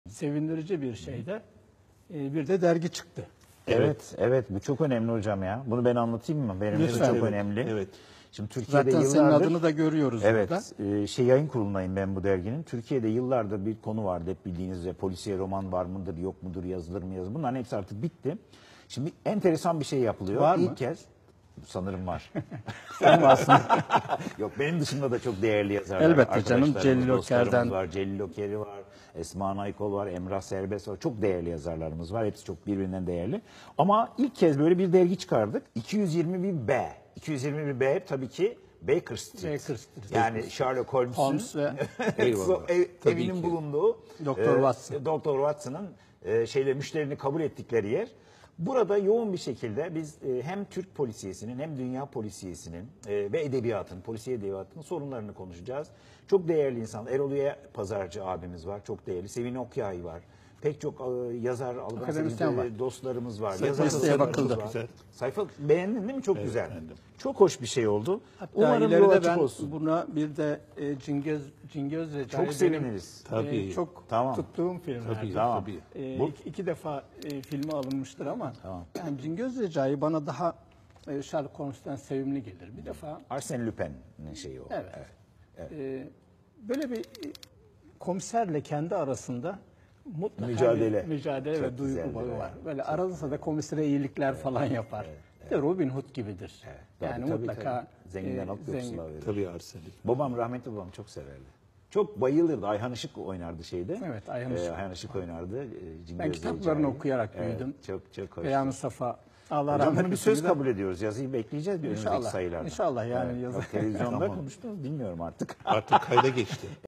sevindirici bir şeyde bir de dergi çıktı. Evet, evet, bu çok önemli hocam ya. Bunu ben anlatayım mı? Benim için Lütfen. çok Evet, önemli. evet. Şimdi Türkiye'de Zaten senin yıllardır, adını da görüyoruz evet, burada. yayın kurulundayım ben bu derginin. Türkiye'de yıllardır bir konu vardı hep bildiğiniz üzere. Polisiye roman var mıdır, yok mudur, yazılır mı, yazılır. Bunların hepsi artık bitti. Şimdi enteresan bir şey yapılıyor. Var mı? İlk kez sanırım var. Sen varsın. Yok, benim dışında da çok değerli yazarlar. Elbette canım, arkadaşlarımız, Celil dostlarımız Oker'den. var. Celil Oker'i var. Esma Naykol var. Emrah Serbest var. Çok değerli yazarlarımız var. Hepsi çok birbirinden değerli. Ama ilk kez böyle bir dergi çıkardık. 221B. 221B tabii ki Baker Street. Baker Street. Yani Sherlock Holmes'un Holmes ve Eyvallah. Tabii evinin ki. bulunduğu Doktor Watson. Doktor Watson'ın müşterini kabul ettikleri yer. Burada yoğun bir şekilde biz hem Türk polisiyesinin hem dünya polisiyesinin ve edebiyatın, polisiye edebiyatının sorunlarını konuşacağız. Çok değerli insan. Erol Üye Pazarcı abimiz var. Çok değerli. Sevin Okyay var. Pek çok yazar, Akademisyen var. dostlarımız var. Sayfa Yazar listeye dostlarımız bakıldı. var. Güzel. Sayfa beğendin değil mi? Çok güzel. beğendim. Çok hoş bir şey oldu. Hatta Umarım yol ileride açık ben olsun. buna bir de Cingöz Recai Çok benim, seviniriz. Tabii. çok Tamam. tuttuğum filmlerdir. Tabii, Tamam. tabii. İki defa filmi alınmıştır ama Tamam. yani Cingöz Recai bana daha Sherlock Holmes'ten sevimli gelir. Bir defa Arsène Lupin'in şeyi o. evet. Böyle bir komiserle kendi arasında mutlaka Mücadele. bir mücadele Çok ve duygu güzeldir, bağı evet. var. Böyle arada da komisere iyilikler falan yapar. Bir de Robin Hood gibidir. Yani Tabii, mutlaka tabii. Zenginden alıp zengin. yoksuğa verir. Tabii Arsenik. Babam, rahmetli babam çok severdi. Çok bayılırdı. Ayhan Işık oynardı şeyde. Evet, Ayhan Işık. Ayhan Işık oynardı. Cingöz Ben kitaplarını Recai. okuyarak büyüdüm. Çok hoş. Veya Mustafa Allah Hocam rahmet bunu bir söz eylesin de- kabul ediyoruz. Yazıyı bekleyeceğiz bir önümüzdeki İnşallah. sayılarda. İnşallah yani yazı. Televizyonda Tamam. konuştunuz bilmiyorum artık. Artık kayda geçti.